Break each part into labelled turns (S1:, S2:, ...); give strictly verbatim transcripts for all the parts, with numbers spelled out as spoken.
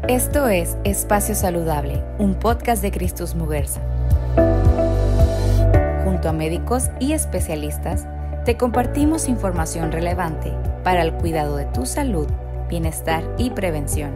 S1: Esto es Espacio Saludable, un podcast de Christus Muguerza. Junto a médicos y especialistas, te compartimos información relevante para el cuidado de tu salud, bienestar y prevención.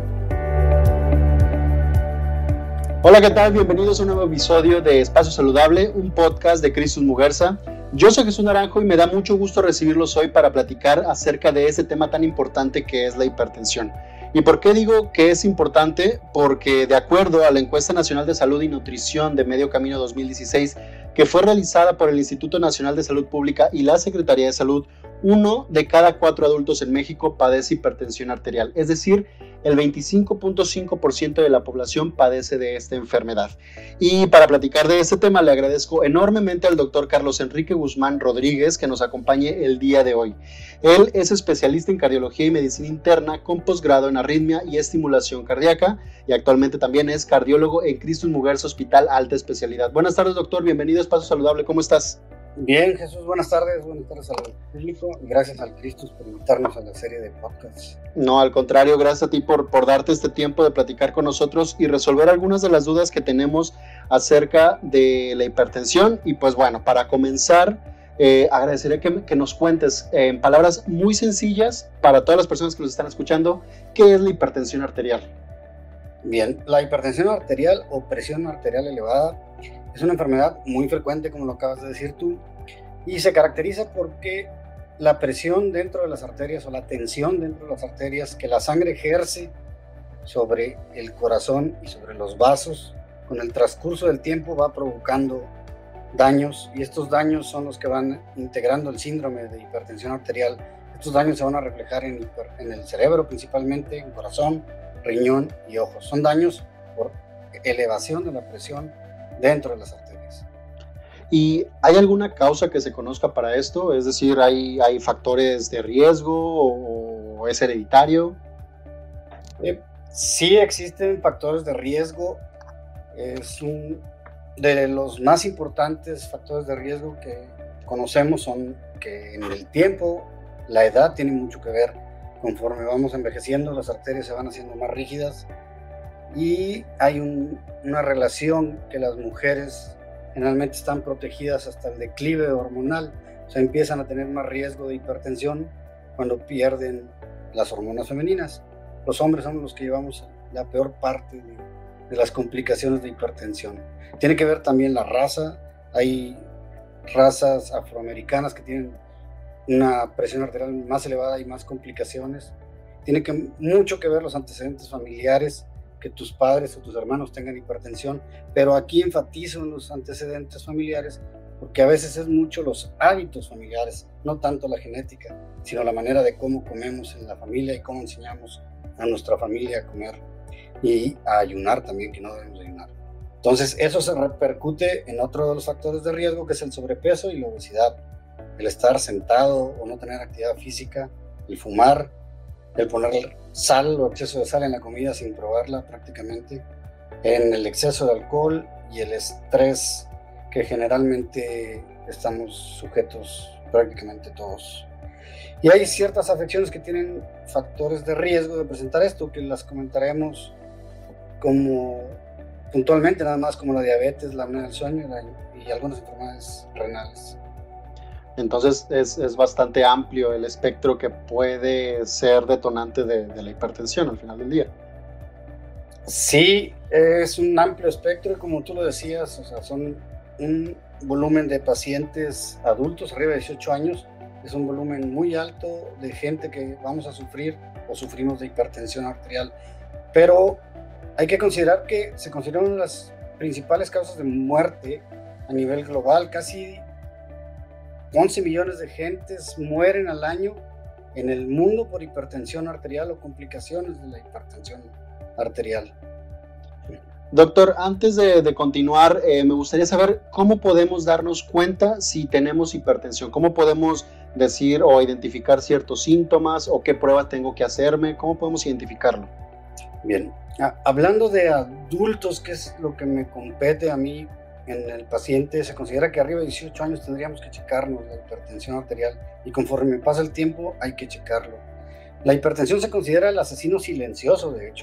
S2: Hola, ¿qué tal? Bienvenidos a un nuevo episodio de Espacio Saludable, un podcast de Christus Muguerza. Yo soy Jesús Naranjo y me da mucho gusto recibirlos hoy para platicar acerca de ese tema tan importante que es la hipertensión. ¿Y por qué digo que es importante? Porque de acuerdo a la Encuesta Nacional de Salud y Nutrición de Medio Camino dos mil dieciséis, que fue realizada por el Instituto Nacional de Salud Pública y la Secretaría de Salud, uno de cada cuatro adultos en México padece hipertensión arterial, es decir, el veinticinco punto cinco por ciento de la población padece de esta enfermedad. Y para platicar de este tema le agradezco enormemente al doctor Carlos Enrique Guzmán Rodríguez que nos acompañe el día de hoy. Él es especialista en cardiología y medicina interna con posgrado en arritmia y estimulación cardíaca y actualmente también es cardiólogo en Christus Muguerza Hospital Alta Especialidad. Buenas tardes, doctor, bienvenido a Espacio Saludable, ¿cómo estás?
S3: Bien, Jesús, buenas tardes, buenas tardes al público y gracias al Christus por invitarnos a la serie de podcasts.
S2: No, al contrario, gracias a ti por, por darte este tiempo de platicar con nosotros y resolver algunas de las dudas que tenemos acerca de la hipertensión. Y pues bueno, para comenzar, eh, agradecería que, que nos cuentes eh, en palabras muy sencillas para todas las personas que nos están escuchando, ¿qué es la hipertensión arterial?
S3: Bien, la hipertensión arterial o presión arterial elevada es una enfermedad muy frecuente, como lo acabas de decir tú, y se caracteriza porque la presión dentro de las arterias o la tensión dentro de las arterias que la sangre ejerce sobre el corazón y sobre los vasos, con el transcurso del tiempo va provocando daños, y estos daños son los que van integrando el síndrome de hipertensión arterial. Estos daños se van a reflejar en, hiper, en el cerebro principalmente, en corazón, riñón y ojos. Son daños por elevación de la presión dentro de las arterias.
S2: ¿Y hay alguna causa que se conozca para esto? Es decir, ¿hay, hay factores de riesgo o, o es hereditario?
S3: Eh, sí existen factores de riesgo. Es un de los más importantes factores de riesgo que conocemos son que en el tiempo la edad tiene mucho que ver. Conforme vamos envejeciendo, las arterias se van haciendo más rígidas y hay un, una relación que las mujeres generalmente están protegidas hasta el declive hormonal, o sea, empiezan a tener más riesgo de hipertensión cuando pierden las hormonas femeninas. Los hombres somos los que llevamos la peor parte de, de las complicaciones de hipertensión. Tiene que ver también la raza. Hay razas afroamericanas que tienen una presión arterial más elevada y más complicaciones. Tiene que, mucho que ver los antecedentes familiares, que tus padres o tus hermanos tengan hipertensión, pero aquí enfatizo en los antecedentes familiares porque a veces es mucho los hábitos familiares, no tanto la genética, sino la manera de cómo comemos en la familia y cómo enseñamos a nuestra familia a comer y a ayunar también, que no debemos ayunar. Entonces eso se repercute en otro de los factores de riesgo, que es el sobrepeso y la obesidad, el estar sentado o no tener actividad física, el fumar, el poner sal o exceso de sal en la comida sin probarla prácticamente, en el exceso de alcohol y el estrés que generalmente estamos sujetos prácticamente todos. Y hay ciertas afecciones que tienen factores de riesgo de presentar esto, que las comentaremos como puntualmente, nada más, como la diabetes, la apnea del sueño y algunas enfermedades renales.
S2: Entonces es, es bastante amplio el espectro que puede ser detonante de, de la hipertensión al final del día.
S3: Sí, es un amplio espectro, como tú lo decías, o sea, son un volumen de pacientes adultos arriba de dieciocho años, es un volumen muy alto de gente que vamos a sufrir o sufrimos de hipertensión arterial, pero hay que considerar que se considera una de las principales causas de muerte a nivel global. Casi once millones de gentes mueren al año en el mundo por hipertensión arterial o complicaciones de la hipertensión arterial.
S2: Doctor, antes de, de continuar, eh, me gustaría saber cómo podemos darnos cuenta si tenemos hipertensión, cómo podemos decir o identificar ciertos síntomas o qué pruebas tengo que hacerme, cómo podemos identificarlo.
S3: Bien, hablando de adultos, que es lo que me compete a mí, en el paciente se considera que arriba de dieciocho años tendríamos que checarnos la hipertensión arterial y conforme pasa el tiempo hay que checarlo. La hipertensión se considera el asesino silencioso, de hecho,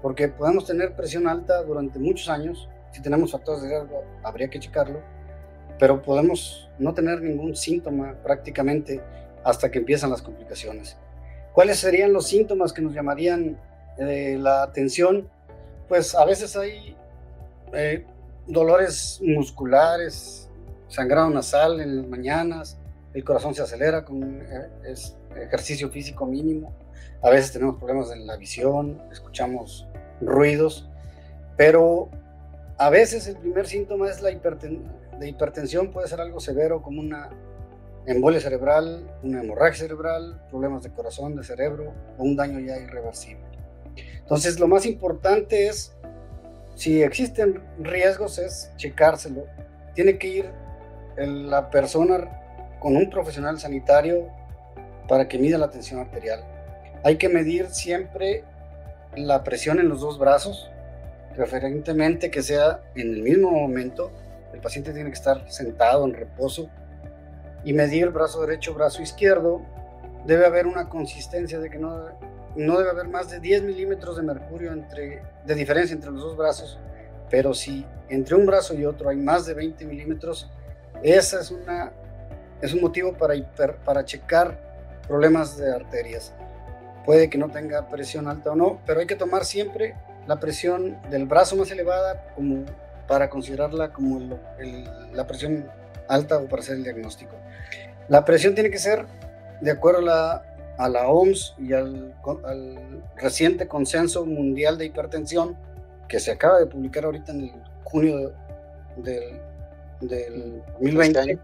S3: porque podemos tener presión alta durante muchos años. Si tenemos factores de riesgo, habría que checarlo, pero podemos no tener ningún síntoma prácticamente hasta que empiezan las complicaciones. ¿Cuáles serían los síntomas que nos llamarían eh, la atención? Pues a veces hay eh, dolores musculares, sangrado nasal en las mañanas, el corazón se acelera con eh, es, ejercicio físico mínimo, a veces tenemos problemas en la visión, escuchamos ruidos, pero a veces el primer síntoma es la hiperten de hipertensión, puede ser algo severo como una embolia cerebral, una hemorragia cerebral, problemas de corazón, de cerebro o un daño ya irreversible. Entonces lo más importante es, si existen riesgos, es checárselo. Tiene que ir el, la persona con un profesional sanitario para que mida la tensión arterial. Hay que medir siempre la presión en los dos brazos, preferentemente que sea en el mismo momento. El paciente tiene que estar sentado en reposo y medir brazo derecho, brazo izquierdo. Debe haber una consistencia de que no, no debe haber más de diez milímetros de mercurio entre, de diferencia entre los dos brazos, pero si entre un brazo y otro hay más de veinte milímetros, esa es, una, es un motivo para, hiper, para checar problemas de arterias. Puede que no tenga presión alta o no, pero hay que tomar siempre la presión del brazo más elevada como para considerarla como el, el, la presión alta o para hacer el diagnóstico. La presión tiene que ser de acuerdo a la, a la O M S y al, al reciente Consenso Mundial de Hipertensión que se acaba de publicar ahorita en el junio del, del dos mil veinte.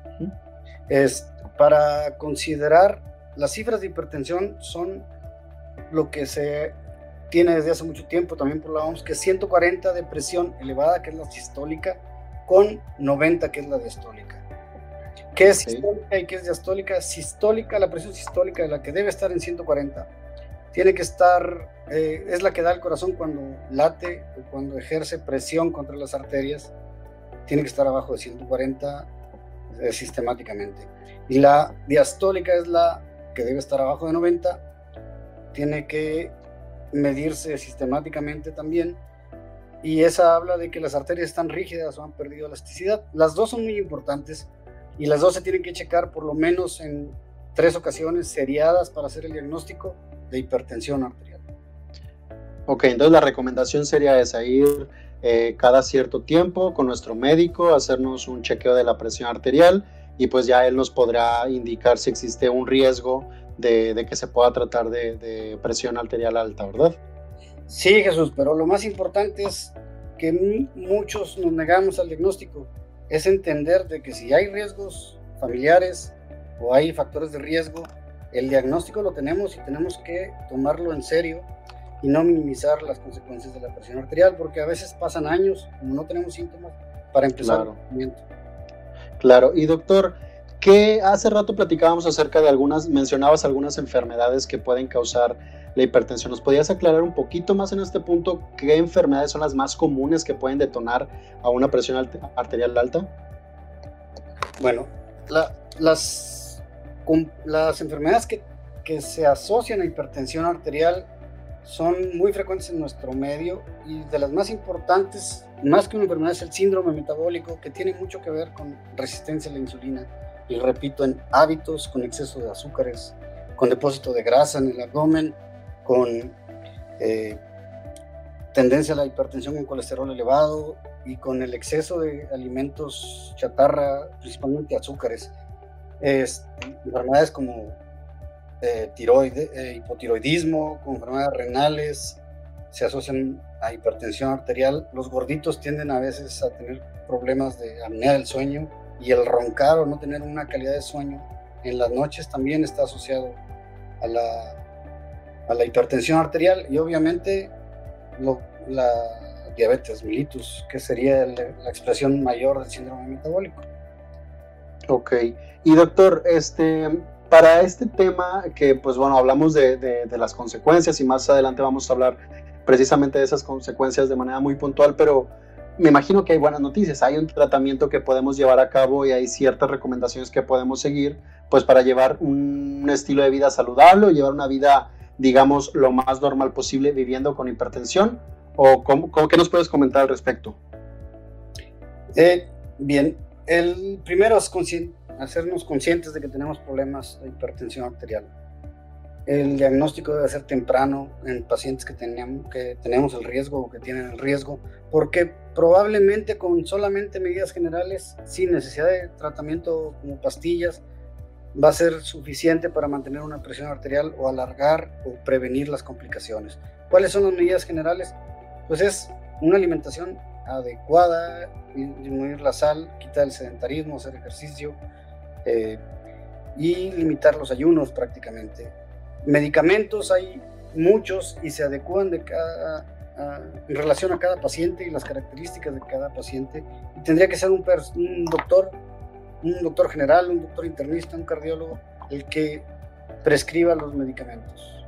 S3: Es para considerar las cifras de hipertensión son lo que se tiene desde hace mucho tiempo también por la O M S, que es ciento cuarenta de presión elevada, que es la sistólica, con noventa, que es la diastólica. ¿Qué es
S2: Okay.
S3: sistólica y qué es diastólica? Sistólica, la presión sistólica, la que debe estar en ciento cuarenta, tiene que estar, eh, es la que da el corazón cuando late o cuando ejerce presión contra las arterias, tiene que estar abajo de ciento cuarenta eh, sistemáticamente. Y la diastólica es la que debe estar abajo de noventa, tiene que medirse sistemáticamente también, y esa habla de que las arterias están rígidas o han perdido elasticidad. Las dos son muy importantes y las dos se tienen que checar por lo menos en tres ocasiones seriadas para hacer el diagnóstico de hipertensión arterial.
S2: Ok, entonces la recomendación sería esa, ir eh, cada cierto tiempo con nuestro médico, hacernos un chequeo de la presión arterial y pues ya él nos podrá indicar si existe un riesgo De, de que se pueda tratar de, de presión arterial alta, ¿verdad?
S3: Sí, Jesús, pero lo más importante es que muchos nos negamos al diagnóstico, es entender de que si hay riesgos familiares o hay factores de riesgo, el diagnóstico lo tenemos y tenemos que tomarlo en serio y no minimizar las consecuencias de la presión arterial, porque a veces pasan años, como no tenemos síntomas, para empezar
S2: Claro.
S3: el tratamiento.
S2: Claro, y doctor, que hace rato platicábamos acerca de algunas, mencionabas algunas enfermedades que pueden causar la hipertensión. ¿Nos podías aclarar un poquito más en este punto qué enfermedades son las más comunes que pueden detonar a una presión arterial alta?
S3: Bueno, la, las, con, las enfermedades que, que se asocian a hipertensión arterial son muy frecuentes en nuestro medio, y de las más importantes, más que una enfermedad, es el síndrome metabólico, que tiene mucho que ver con resistencia a la insulina. Y repito, en hábitos, con exceso de azúcares, con depósito de grasa en el abdomen, con eh, tendencia a la hipertensión con colesterol elevado y con el exceso de alimentos chatarra, principalmente azúcares. Es, enfermedades como eh, tiroide, eh, hipotiroidismo, con enfermedades renales, se asocian a hipertensión arterial. Los gorditos tienden a veces a tener problemas de apnea del sueño, y el roncar o no tener una calidad de sueño en las noches también está asociado a la, a la hipertensión arterial, y obviamente lo, la diabetes mellitus, que sería el, la expresión mayor del síndrome metabólico.
S2: Ok, y doctor, este, para este tema que pues bueno, hablamos de, de, de las consecuencias y más adelante vamos a hablar precisamente de esas consecuencias de manera muy puntual, pero me imagino que hay buenas noticias, hay un tratamiento que podemos llevar a cabo y hay ciertas recomendaciones que podemos seguir pues para llevar un estilo de vida saludable o llevar una vida, digamos, lo más normal posible viviendo con hipertensión, ¿O cómo, cómo, qué nos puedes comentar al respecto?
S3: Eh, bien, el primero es consci- hacernos conscientes de que tenemos problemas de hipertensión arterial. El diagnóstico debe ser temprano en pacientes que tenemos, que tenemos el riesgo o que tienen el riesgo, porque probablemente con solamente medidas generales, sin necesidad de tratamiento como pastillas, va a ser suficiente para mantener una presión arterial o alargar o prevenir las complicaciones. ¿Cuáles son las medidas generales? Pues es una alimentación adecuada, disminuir la sal, quitar el sedentarismo, hacer ejercicio eh, y limitar los ayunos prácticamente. Medicamentos hay muchos y se adecúan de cada, a, en relación a cada paciente y las características de cada paciente. Y tendría que ser un, un doctor, un doctor general, un doctor internista, un cardiólogo, el que prescriba los medicamentos.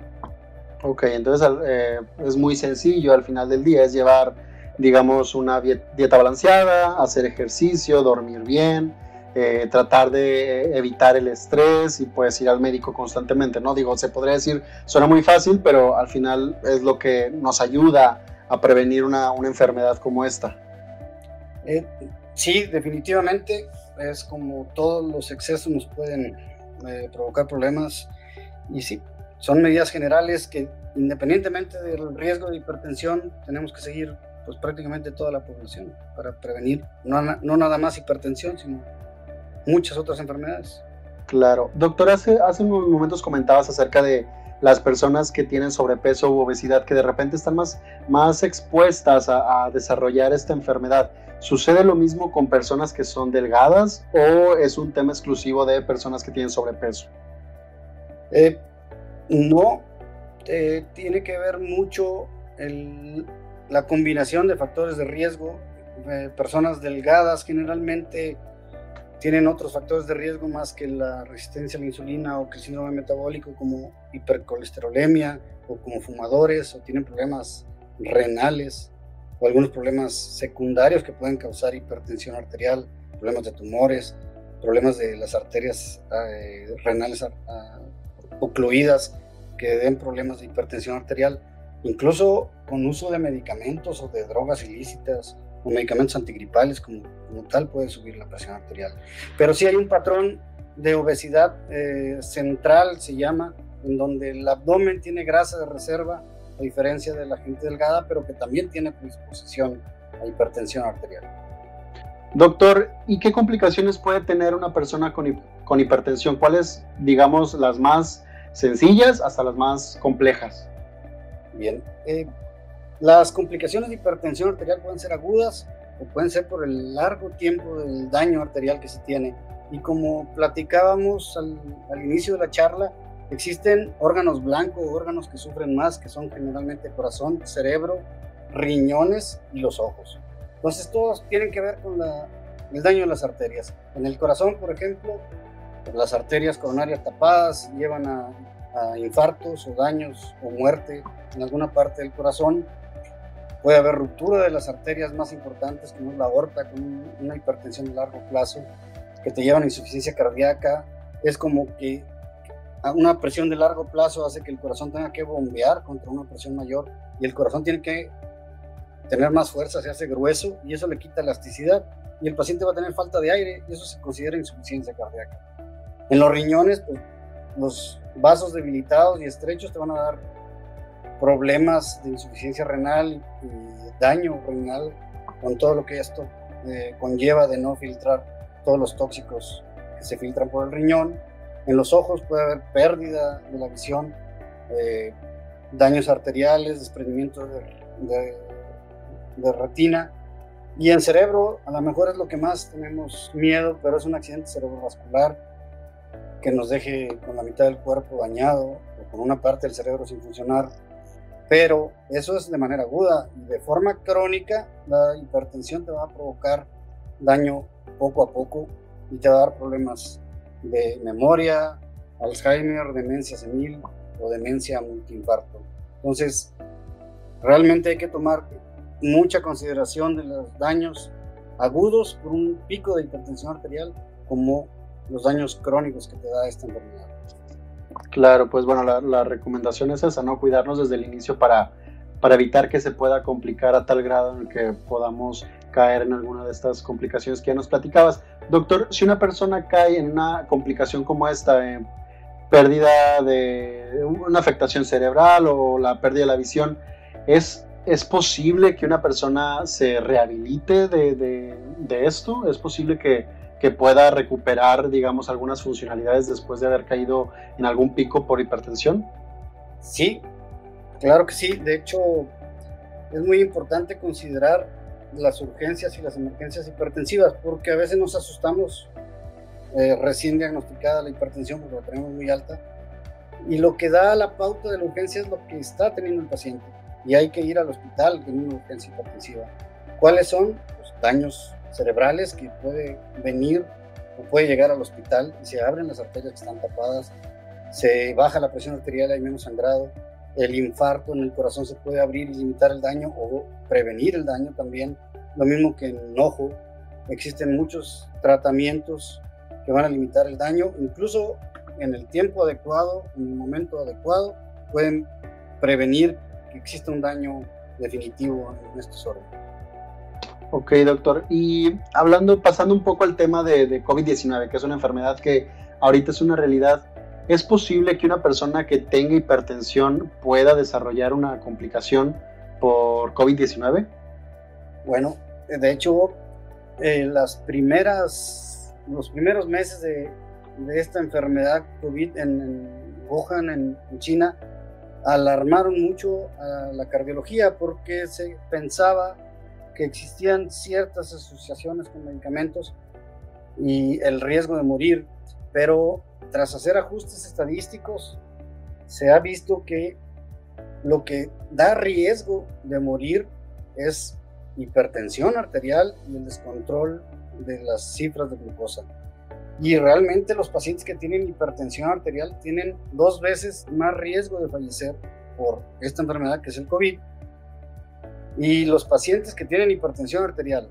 S2: Ok, entonces eh, es muy sencillo al final del día, es llevar, digamos, una dieta balanceada, hacer ejercicio, dormir bien, eh, tratar de evitar el estrés y pues ir al médico constantemente, ¿no? Digo, se podría decir, suena muy fácil, pero al final es lo que nos ayuda a prevenir una, una enfermedad como esta.
S3: Eh, sí, definitivamente, es como todos los excesos nos pueden eh, provocar problemas y sí, son medidas generales que independientemente del riesgo de hipertensión tenemos que seguir pues prácticamente toda la población para prevenir no, no nada más hipertensión, sino muchas otras enfermedades.
S2: Claro. Doctor, hace, hace unos momentos comentabas acerca de las personas que tienen sobrepeso u obesidad, que de repente están más, más expuestas a, a desarrollar esta enfermedad. ¿Sucede lo mismo con personas que son delgadas o es un tema exclusivo de personas que tienen sobrepeso?
S3: Eh, no, eh, tiene que ver mucho el, la combinación de factores de riesgo. Eh, personas delgadas generalmente tienen otros factores de riesgo más que la resistencia a la insulina o que el síndrome metabólico, como hipercolesterolemia o como fumadores, o tienen problemas renales o algunos problemas secundarios que pueden causar hipertensión arterial, problemas de tumores, problemas de las arterias eh, renales uh, ocluidas que den problemas de hipertensión arterial, incluso con uso de medicamentos o de drogas ilícitas o medicamentos antigripales como, como tal puede subir la presión arterial. Pero sí hay un patrón de obesidad eh, central, se llama, en donde el abdomen tiene grasa de reserva, a diferencia de la gente delgada, pero que también tiene predisposición a hipertensión arterial.
S2: Doctor, ¿y qué complicaciones puede tener una persona con, con hipertensión? ¿Cuáles, digamos, las más sencillas hasta las más complejas?
S3: Bien, eh, las complicaciones de hipertensión arterial pueden ser agudas o pueden ser por el largo tiempo del daño arterial que se tiene. Y como platicábamos al, al inicio de la charla, existen órganos blancos, órganos que sufren más, que son generalmente corazón, cerebro, riñones y los ojos. Entonces todos tienen que ver con la, el daño de las arterias. En el corazón, por ejemplo, las arterias coronarias tapadas llevan a, a infartos o daños o muerte en alguna parte del corazón. Puede haber ruptura de las arterias más importantes, como es la aorta, con una hipertensión de largo plazo, que te llevan a insuficiencia cardíaca. Es como que una presión de largo plazo hace que el corazón tenga que bombear contra una presión mayor y el corazón tiene que tener más fuerza, se hace grueso y eso le quita elasticidad y el paciente va a tener falta de aire y eso se considera insuficiencia cardíaca. En los riñones, pues, los vasos debilitados y estrechos te van a dar problemas de insuficiencia renal y daño renal con todo lo que esto eh, conlleva de no filtrar todos los tóxicos que se filtran por el riñón. En los ojos puede haber pérdida de la visión, eh, daños arteriales, desprendimiento de, de, de retina. Y en cerebro, a lo mejor es lo que más tenemos miedo, pero es un accidente cerebrovascular que nos deje con la mitad del cuerpo dañado o con una parte del cerebro sin funcionar. Pero eso es de manera aguda y de forma crónica la hipertensión te va a provocar daño poco a poco y te va a dar problemas de memoria, Alzheimer, demencia senil o demencia multiinfarto. Entonces, realmente hay que tomar mucha consideración de los daños agudos por un pico de hipertensión arterial como los daños crónicos que te da esta enfermedad.
S2: Claro, pues bueno, la, la recomendación es esa, ¿no? Cuidarnos desde el inicio para para evitar que se pueda complicar a tal grado en el que podamos caer en alguna de estas complicaciones que ya nos platicabas. Doctor, si una persona cae en una complicación como esta, eh, pérdida de una afectación cerebral o la pérdida de la visión, ¿es, es posible que una persona se rehabilite de, de, de esto? ¿Es posible que, que pueda recuperar, digamos, algunas funcionalidades después de haber caído en algún pico por hipertensión?
S3: Sí, claro que sí. De hecho, es muy importante considerar las urgencias y las emergencias hipertensivas, porque a veces nos asustamos eh, recién diagnosticada la hipertensión porque la tenemos muy alta, y lo que da la pauta de la urgencia es lo que está teniendo el paciente, y hay que ir al hospital en una urgencia hipertensiva. ¿Cuáles son? Pues daños cerebrales que puede venir o puede llegar al hospital y se abren las arterias que están tapadas, se baja la presión arterial, hay menos sangrado, el infarto en el corazón se puede abrir y limitar el daño o prevenir el daño también, lo mismo que en el ojo. Existen muchos tratamientos que van a limitar el daño, incluso en el tiempo adecuado, en el momento adecuado, pueden prevenir que exista un daño definitivo en estos órganos.
S2: Ok, doctor. Y hablando, pasando un poco al tema de, de COVID diecinueve, que es una enfermedad que ahorita es una realidad, ¿es posible que una persona que tenga hipertensión pueda desarrollar una complicación por COVID diecinueve?
S3: Bueno, de hecho, eh, las primeras, los primeros meses de, de esta enfermedad COVID en, en Wuhan, en, en China, alarmaron mucho a la cardiología porque se pensaba que existían ciertas asociaciones con medicamentos y el riesgo de morir, pero tras hacer ajustes estadísticos se ha visto que lo que da riesgo de morir es hipertensión arterial y el descontrol de las cifras de glucosa. Y realmente los pacientes que tienen hipertensión arterial tienen dos veces más riesgo de fallecer por esta enfermedad que es el COVID. Y los pacientes que tienen hipertensión arterial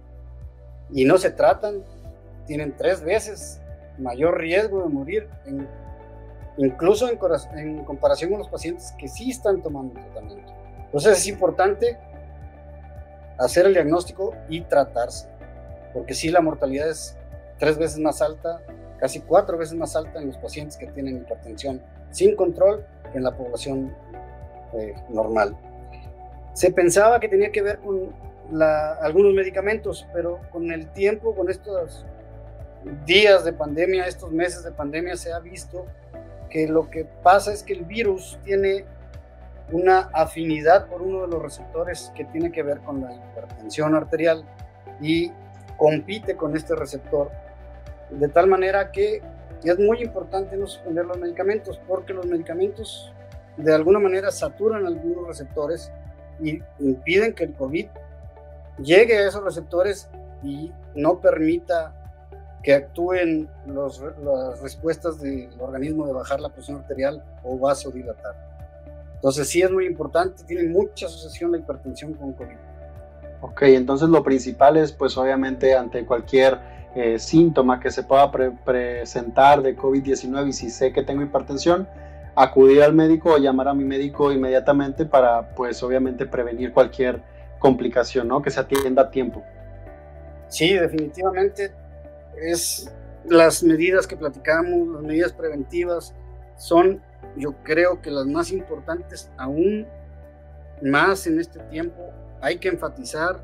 S3: y no se tratan tienen tres veces mayor riesgo de morir, en, incluso en, en comparación con los pacientes que sí están tomando tratamiento. Entonces es importante hacer el diagnóstico y tratarse, porque sí, la mortalidad es tres veces más alta, casi cuatro veces más alta en los pacientes que tienen hipertensión sin control que en la población eh, normal. Se pensaba que tenía que ver con la, algunos medicamentos, pero con el tiempo, con estos días de pandemia, estos meses de pandemia, se ha visto que lo que pasa es que el virus tiene una afinidad por uno de los receptores que tiene que ver con la hipertensión arterial y compite con este receptor, de tal manera que es muy importante no suspender los medicamentos, porque los medicamentos de alguna manera saturan algunos receptores y impiden que el COVID llegue a esos receptores y no permita que actúen los, las respuestas del organismo de bajar la presión arterial o vasodilatar. Entonces sí es muy importante, tiene mucha asociación la hipertensión con COVID.
S2: Ok, entonces lo principal es, pues obviamente, ante cualquier eh, síntoma que se pueda pre presentar de COVID diecinueve, y si sé que tengo hipertensión, acudir al médico o llamar a mi médico inmediatamente para, pues obviamente, prevenir cualquier complicación, ¿no? Que se atienda a tiempo.
S3: Sí, definitivamente es las medidas que platicamos, las medidas preventivas son, yo creo que las más importantes aún más en este tiempo. Hay que enfatizar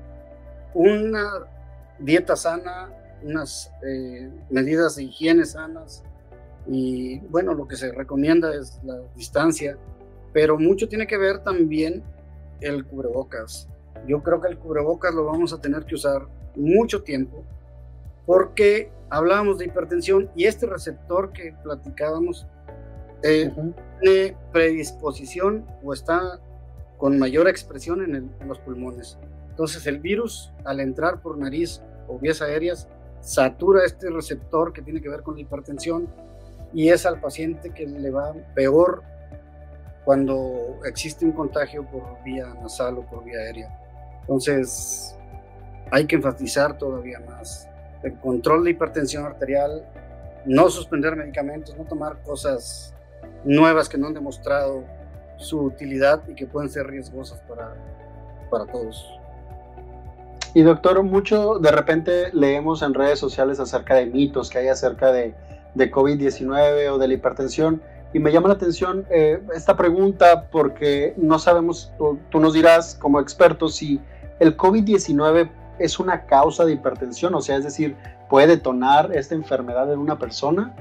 S3: una dieta sana, unas eh, medidas de higiene sanas y bueno, lo que se recomienda es la distancia, pero mucho tiene que ver también el cubrebocas. Yo creo que el cubrebocas lo vamos a tener que usar mucho tiempo porque hablábamos de hipertensión y este receptor que platicábamos eh, uh-huh. tiene predisposición o está con mayor expresión en, el, en los pulmones. Entonces el virus, al entrar por nariz o vías aéreas, satura este receptor que tiene que ver con la hipertensión y es al paciente que le va peor cuando existe un contagio por vía nasal o por vía aérea. Entonces hay que enfatizar todavía más el control de hipertensión arterial, no suspender medicamentos, no tomar cosas nuevas que no han demostrado su utilidad y que pueden ser riesgosas para, para todos.
S2: Y doctor, mucho de repente leemos en redes sociales acerca de mitos que hay acerca de, de COVID diecinueve o de la hipertensión, y me llama la atención eh, esta pregunta porque no sabemos, tú, tú nos dirás como experto si el COVID diecinueve es una causa de hipertensión, o sea, es decir, ¿puede detonar esta enfermedad en una persona?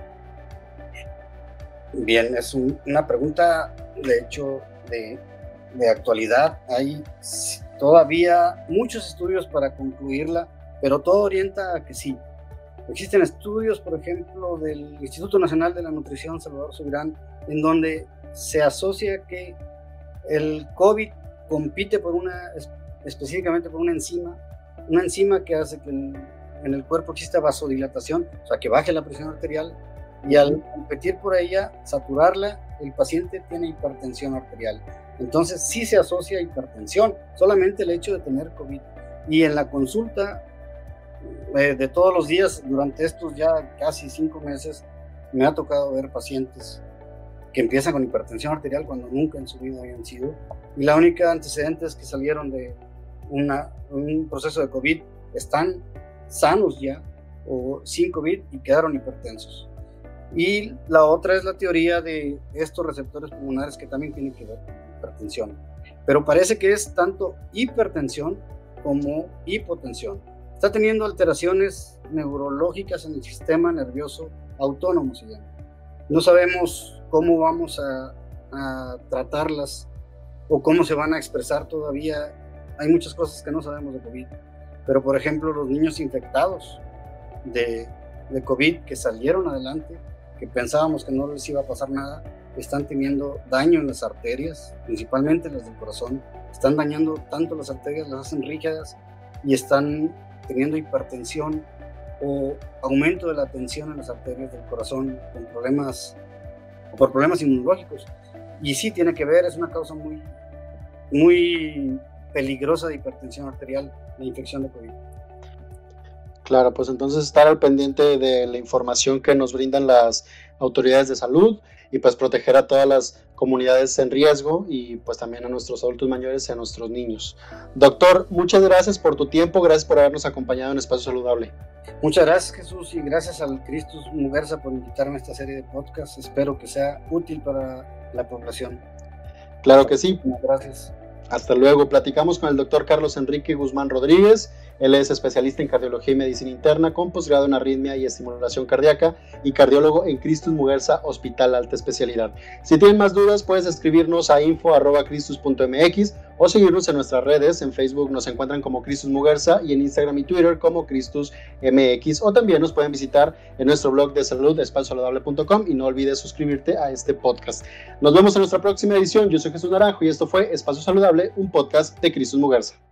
S3: Bien, es un, una pregunta de hecho de, de actualidad. Hay todavía muchos estudios para concluirla, pero todo orienta a que sí. Existen estudios, por ejemplo, del Instituto Nacional de la Nutrición Salvador Subirán, en donde se asocia que el COVID compite por una, específicamente por una enzima, una enzima que hace que en, en el cuerpo exista vasodilatación, o sea, que baje la presión arterial, y al competir por ella, saturarla, el paciente tiene hipertensión arterial. Entonces sí se asocia a hipertensión, solamente el hecho de tener COVID. Y en la consulta eh, de todos los días, durante estos ya casi cinco meses, me ha tocado ver pacientes que empiezan con hipertensión arterial cuando nunca en su vida habían sido. Y la única antecedente es que salieron de una, un proceso de COVID, están sanos ya, o sin COVID, y quedaron hipertensos. Y la otra es la teoría de estos receptores pulmonares que también tienen que ver con hipertensión. Pero parece que es tanto hipertensión como hipotensión. Está teniendo alteraciones neurológicas en el sistema nervioso autónomo, se llama. No sabemos cómo vamos a, a tratarlas o cómo se van a expresar todavía. Hay muchas cosas que no sabemos de COVID. Pero, por ejemplo, los niños infectados de, de COVID que salieron adelante, que pensábamos que no les iba a pasar nada, están teniendo daño en las arterias, principalmente las del corazón. Están dañando tanto las arterias, las hacen rígidas y están teniendo hipertensión o aumento de la tensión en las arterias del corazón con problemas, o por problemas inmunológicos. Y sí tiene que ver, es una causa muy, muy peligrosa de hipertensión arterial, la infección de COVID.
S2: Claro, pues entonces estar al pendiente de la información que nos brindan las autoridades de salud y pues proteger a todas las comunidades en riesgo y pues también a nuestros adultos mayores y a nuestros niños. Doctor, muchas gracias por tu tiempo, gracias por habernos acompañado en Espacio Saludable.
S3: Muchas gracias, Jesús, y gracias al Cristus Muguerza por invitarme a esta serie de podcasts. Espero que sea útil para la población.
S2: Claro que sí.
S3: Gracias.
S2: Hasta luego. Platicamos con el doctor Carlos Enrique Guzmán Rodríguez. Él es especialista en cardiología y medicina interna con posgrado en arritmia y estimulación cardíaca y cardiólogo en Cristus Muguerza Hospital Alta Especialidad. Si tienen más dudas, puedes escribirnos a info arroba cristus punto m x o seguirnos en nuestras redes. En Facebook nos encuentran como Cristus Muguerza y en Instagram y Twitter como Cristus M X, o también nos pueden visitar en nuestro blog de salud espacio saludable punto com y no olvides suscribirte a este podcast. Nos vemos en nuestra próxima edición. Yo soy Jesús Naranjo y esto fue Espacio Saludable, un podcast de Cristus Muguerza.